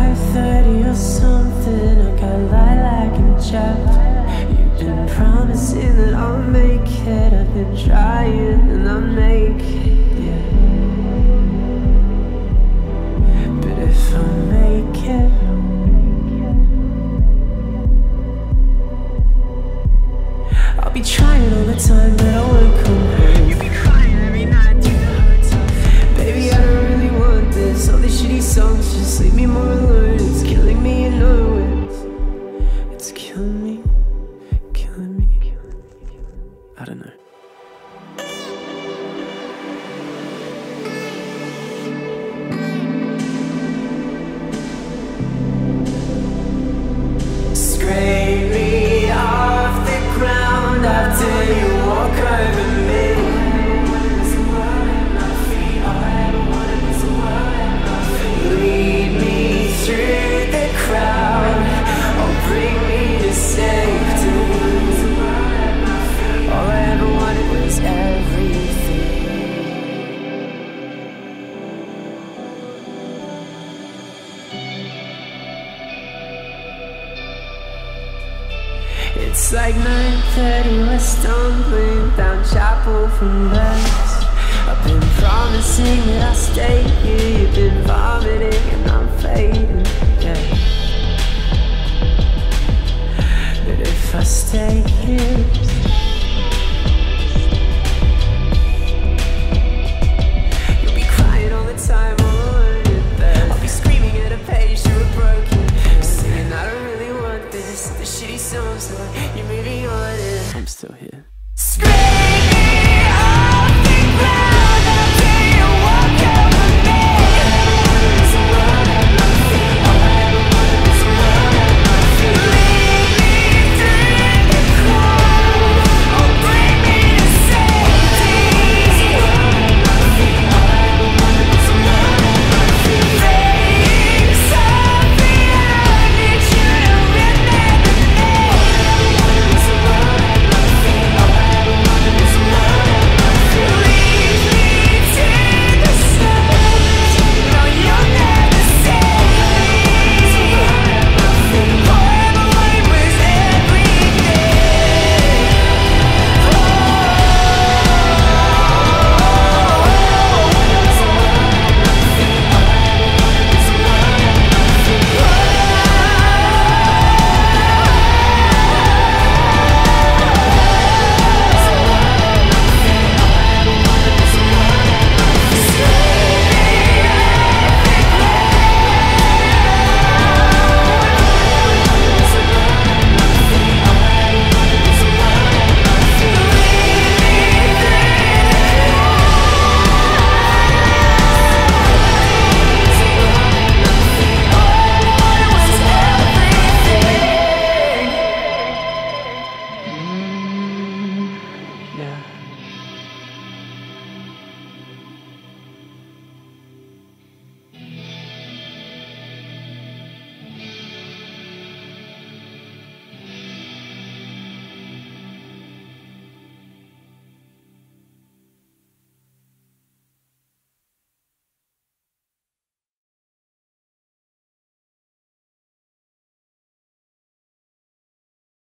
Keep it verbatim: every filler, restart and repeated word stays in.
five thirty or something. I got Lilac and Jeff. You've been promising that I'll make it. I've been trying and I'll make it, yeah. But if I make it, I'll be trying all the time, but I won't come home. You'll be crying every night through the hard times. Baby, I don't really want this. All these shitty songs just leave me more alone. It's killing me, you know it. It's killing me, killing me, killing me. I don't know. Scrape me off the ground after you walk over me. Lead me through the crowd, or bring me to safety. All I ever wanted was everything. It's like nine thirty, we're stumbling down Chapel from Revs. I've been promising that I'll stay here. You've been vomiting and I'm fading, yeah. But if I stay here, you'll be crying all the time alone in bed. I'll be screaming at a page you were broken, singing I don't really want this. The shitty songs like you're moving on and I'm still here.